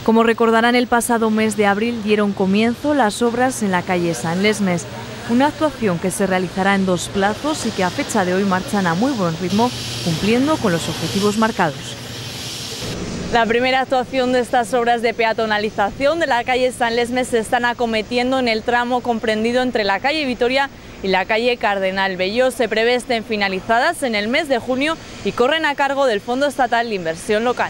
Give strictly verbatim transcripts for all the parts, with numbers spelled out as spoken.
Como recordarán, el pasado mes de abril dieron comienzo las obras en la calle San Lesmes, una actuación que se realizará en dos plazos y que a fecha de hoy marchan a muy buen ritmo, cumpliendo con los objetivos marcados. La primera actuación de estas obras de peatonalización de la calle San Lesmes se están acometiendo en el tramo comprendido entre la calle Vitoria y la calle Cardenal Bello. Se prevé estén finalizadas en el mes de junio y corren a cargo del Fondo Estatal de Inversión Local.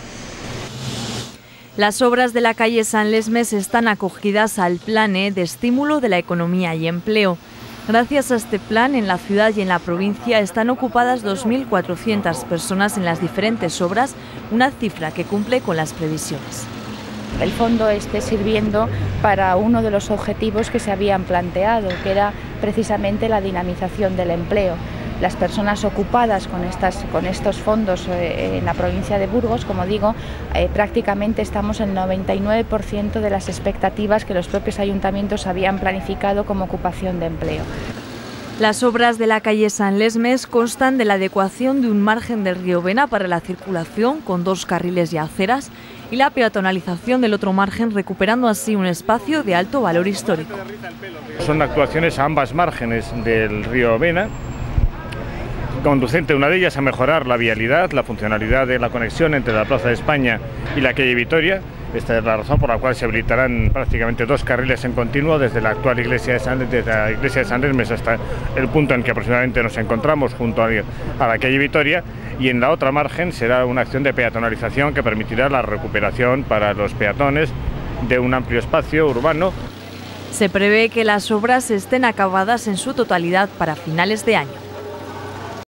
Las obras de la calle San Lesmes están acogidas al Plan E de Estímulo de la Economía y Empleo. Gracias a este plan, en la ciudad y en la provincia están ocupadas dos mil cuatrocientas personas en las diferentes obras, una cifra que cumple con las previsiones. El fondo esté sirviendo para uno de los objetivos que se habían planteado, que era precisamente la dinamización del empleo. Las personas ocupadas con, estas, con estos fondos eh, en la provincia de Burgos, como digo, eh, prácticamente estamos en el noventa y nueve por ciento de las expectativas que los propios ayuntamientos habían planificado como ocupación de empleo. Las obras de la calle San Lesmes constan de la adecuación de un margen del río Vena para la circulación con dos carriles y aceras y la peatonalización del otro margen, recuperando así un espacio de alto valor histórico. Son actuaciones a ambas márgenes del río Vena, conducente una de ellas a mejorar la vialidad, la funcionalidad de la conexión entre la Plaza de España y la calle Vitoria. Esta es la razón por la cual se habilitarán prácticamente dos carriles en continuo desde la actual iglesia de San, desde la iglesia de San Lesmes hasta el punto en que aproximadamente nos encontramos junto a la calle Vitoria, y en la otra margen será una acción de peatonalización que permitirá la recuperación para los peatones de un amplio espacio urbano. Se prevé que las obras estén acabadas en su totalidad para finales de año.